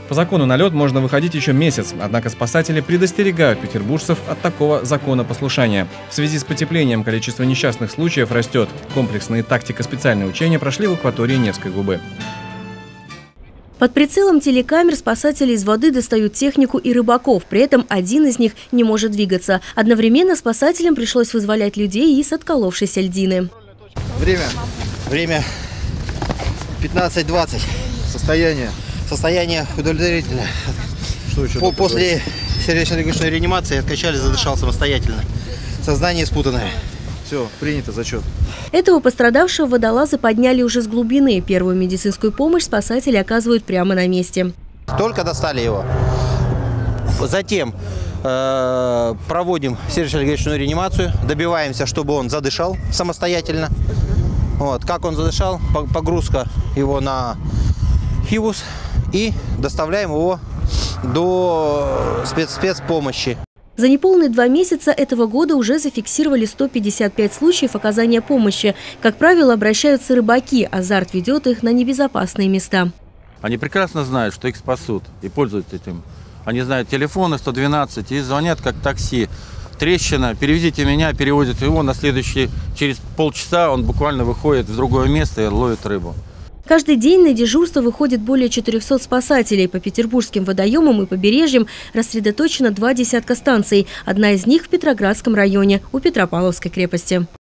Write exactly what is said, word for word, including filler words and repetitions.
По закону на лед можно выходить еще месяц, однако спасатели предостерегают петербуржцев от такого законопослушания. В связи с потеплением количество несчастных случаев растет. Комплексные тактико-специальные учения прошли в акватории Невской губы. Под прицелом телекамер спасатели из воды достают технику и рыбаков. При этом один из них не может двигаться. Одновременно спасателям пришлось вызволять людей из отколовшейся льдины. Время. Время пятнадцать двадцать. Состояние. Состояние удовлетворительное. Что еще? По После сердечно-легочной реанимации откачали, задышал самостоятельно. Сознание спутанное. Все, принято, зачет. Этого пострадавшего водолазы подняли уже с глубины. Первую медицинскую помощь спасатели оказывают прямо на месте. Только достали его. Затем э, проводим сердечно-легочную реанимацию, добиваемся, чтобы он задышал самостоятельно. Вот. Как он задышал, погрузка его на хивус и доставляем его до спец спецпомощи. За неполные два месяца этого года уже зафиксировали сто пятьдесят пять случаев оказания помощи. Как правило, обращаются рыбаки. Азарт ведет их на небезопасные места. Они прекрасно знают, что их спасут и пользуются этим. Они знают телефоны сто двенадцать и звонят как такси. Трещина, перевезите меня, перевозят его на следующий, через полчаса он буквально выходит в другое место и ловит рыбу. Каждый день на дежурство выходит более четырёхсот спасателей. По петербургским водоемам и побережьям рассредоточено два десятка станций. Одна из них в Петроградском районе, у Петропавловской крепости.